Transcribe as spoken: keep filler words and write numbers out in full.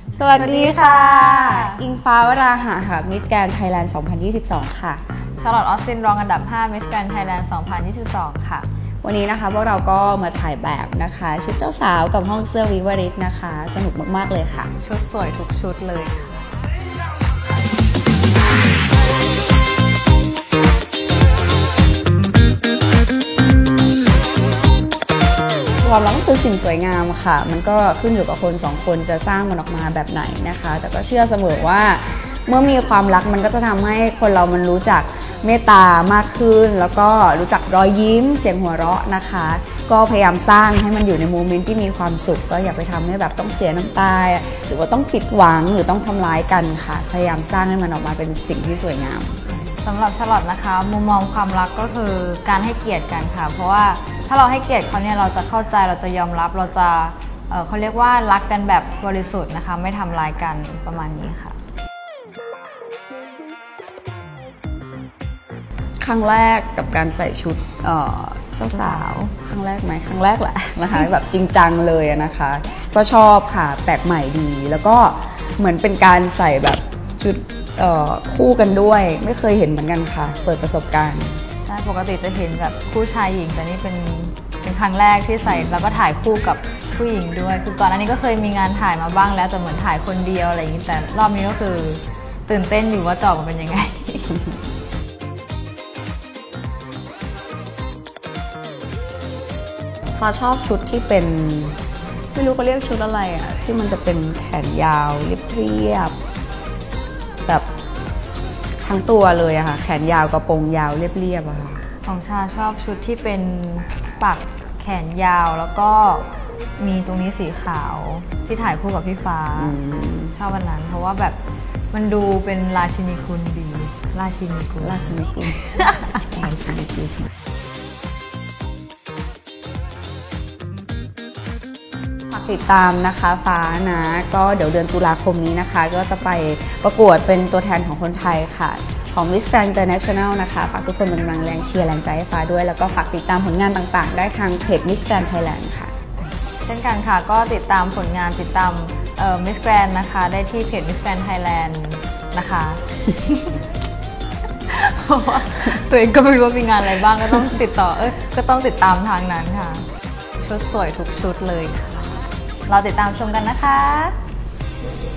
สวัสดีค่ะอิงฟ้าวราหะค่ะมิสแกรนด์ไทยแลนด์สองพันยี่สิบสองค่ะชาร์ลอตออสตินรองอันดับห้ามิสแกรนด์ไทยแลนด์สองพันยี่สิบสองค่ะวันนี้นะคะพวกเราก็มาถ่ายแบบนะคะชุดเจ้าสาวกับห้องเสื้อวิวาริสนะคะสนุกมากๆเลยค่ะชุดสวยทุกชุดเลยความรักก็คือสิ่งสวยงามค่ะมันก็ขึ้นอยู่กับคนสองคนจะสร้างมันออกมาแบบไหนนะคะแต่ก็เชื่อเสมอว่าเมื่อมีความรักมันก็จะทำให้คนเรามันรู้จักเมตตามากขึ้นแล้วก็รู้จักรอยยิ้มเสียงหัวเราะนะคะก็พยายามสร้างให้มันอยู่ในโมเมนต์ที่มีความสุขก็อย่าไปทำให้แบบต้องเสียน้ำตาหรือว่าต้องผิดหวังหรือต้องทำร้ายกันค่ะพยายามสร้างให้มันออกมาเป็นสิ่งที่สวยงามสำหรับชาร์ลอตนะคะมุมมองความรักก็คือการให้เกียรติกันค่ะเพราะว่าถ้าเราให้เกียรติเขาเนี่ยเราจะเข้าใจเราจะยอมรับเราจะ เอ่อ เขาเรียกว่ารักกันแบบบริสุทธิ์นะคะไม่ทำร้ายกันประมาณนี้ค่ะครั้งแรกกับการใส่ชุดเจ้าสาวครั้งแรกไหมครั้งแรกแหละนะคะแบบจริงจังเลยนะคะก็ชอบค่ะแปลกใหม่ดีแล้วก็เหมือนเป็นการใส่แบบชุดคู่กันด้วยไม่เคยเห็นเหมือนกันค่ะเปิดประสบการณ์ใช่ปกติจะเห็นแบบคู่ชายหญิงแต่นี่เป็นเป็นครั้งแรกที่ใส่แล้วก็ถ่ายคู่กับผู้หญิงด้วยคือก่อนอันนี้ก็เคยมีงานถ่ายมาบ้างแล้วแต่เหมือนถ่ายคนเดียวอะไรอย่างนี้แต่รอบนี้ก็คือตื่นเต้นอยู่ว่าจะออกมาเป็นยังไงฟ้าชอบชุดที่เป็นไม่รู้เขาเรียกชุดอะไรอะที่มันจะเป็นแขนยาวเรียบๆแบบทั้งตัวเลยอะค่ะแขนยาวกระโปรงยาวเรียบๆอะค่ะของชาชอบชุดที่เป็นปักแขนยาวแล้วก็มีตรงนี้สีขาวที่ถ่ายคู่กับพี่ฟ้าชอบวันนั้นเพราะว่าแบบมันดูเป็นราชินีคุณดีราชินีคุณราชินีคุณราชินีคุณฝากติดตามนะคะฟ้านะก็เดี๋ยวเดือนตุลาคมนี้นะคะก็จะไปประกวดเป็นตัวแทนของคนไทยค่ะของ Miss Grand International นะคะฝากทุกคนเป็นกำลังแรงเชียร์แรงใจให้ฟ้าด้วยแล้วก็ฝากติดตามผลงานต่างๆได้ทางเพจ Miss Grand Thailand ค่ะเช่นกันค่ะก็ติดตามผลงานติดตามเอ่อ Miss Grand นะคะได้ที่เพจ Miss Grand Thailand นะคะเพราะว่าตัวเองก็ไม่รู้ว่ามีงานอะไรบ้างก็ต้องติดต่อเอ้ยก็ต้องติดตามทางนั้นค่ะชุดสวยทุกชุดเลยค่ะเราติดตามชมกันนะคะ